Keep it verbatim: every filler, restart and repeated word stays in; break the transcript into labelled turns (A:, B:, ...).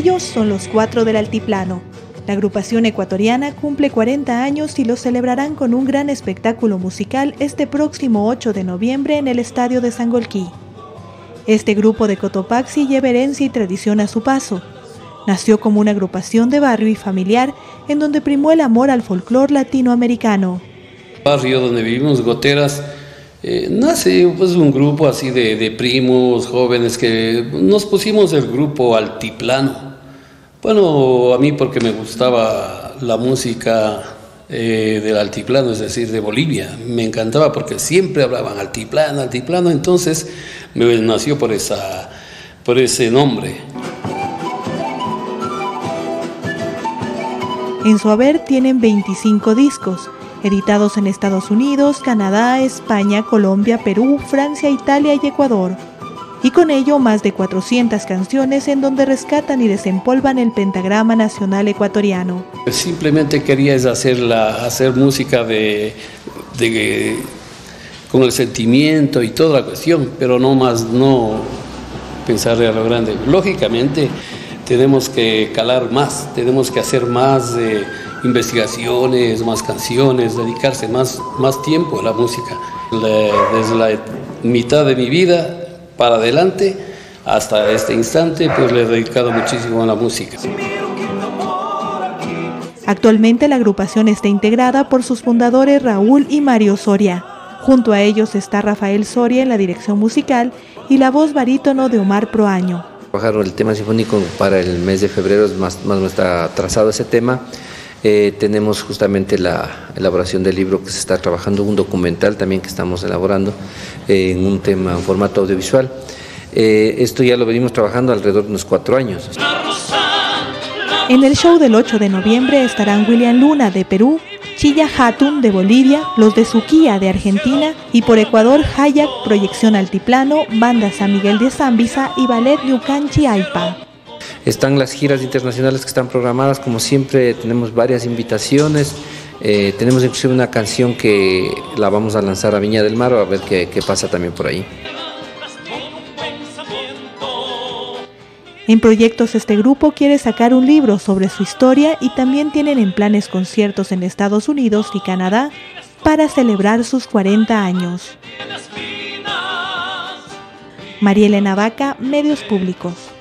A: Ellos son los Cuatro del Altiplano. La agrupación ecuatoriana cumple cuarenta años y lo celebrarán con un gran espectáculo musical este próximo ocho de noviembre en el Estadio de Sangolquí. Este grupo de Cotopaxi lleva herencia y tradición a su paso. Nació como una agrupación de barrio y familiar en donde primó el amor al folclor latinoamericano.
B: El barrio donde vivimos, Goteras, eh, nace pues, un grupo así de, de primos jóvenes que nos pusimos el grupo Altiplano. Bueno, a mí porque me gustaba la música eh, del altiplano, es decir, de Bolivia. Me encantaba porque siempre hablaban altiplano, altiplano, entonces me nació por, esa, por ese nombre.
A: En su haber tienen veinticinco discos, editados en Estados Unidos, Canadá, España, Colombia, Perú, Francia, Italia y Ecuador. Y con ello más de cuatrocientas canciones en donde rescatan y desempolvan el pentagrama nacional ecuatoriano.
B: Simplemente quería hacer, la, hacer música de, de, con el sentimiento y toda la cuestión, pero no más, no pensar a lo grande. Lógicamente tenemos que calar más, tenemos que hacer más eh, investigaciones, más canciones, dedicarse más, más tiempo a la música. La, desde la mitad de mi vida para adelante, hasta este instante, pues le he dedicado muchísimo a la música.
A: Actualmente la agrupación está integrada por sus fundadores Raúl y Mario Soria. Junto a ellos está Rafael Soria en la dirección musical y la voz barítono de Omar Proaño.
C: Trabajar el tema sinfónico para el mes de febrero, más, más no está trazado ese tema. Eh, tenemos justamente la elaboración del libro que se está trabajando, un documental también que estamos elaborando eh, en un tema, en formato audiovisual. Eh, esto ya lo venimos trabajando alrededor de unos cuatro años.
A: En el show del ocho de noviembre estarán William Luna de Perú, Chilla Hatun de Bolivia, los de Suquía de Argentina y por Ecuador Hayak, Proyección Altiplano, Banda San Miguel de Zambisa y Ballet Ñucanchi Aipa.
C: Están las giras internacionales que están programadas, como siempre tenemos varias invitaciones, eh, tenemos inclusive una canción que la vamos a lanzar a Viña del Mar, a ver qué, qué pasa también por ahí.
A: En proyectos este grupo quiere sacar un libro sobre su historia y también tienen en planes conciertos en Estados Unidos y Canadá para celebrar sus cuarenta años. María Elena Vaca, Medios Públicos.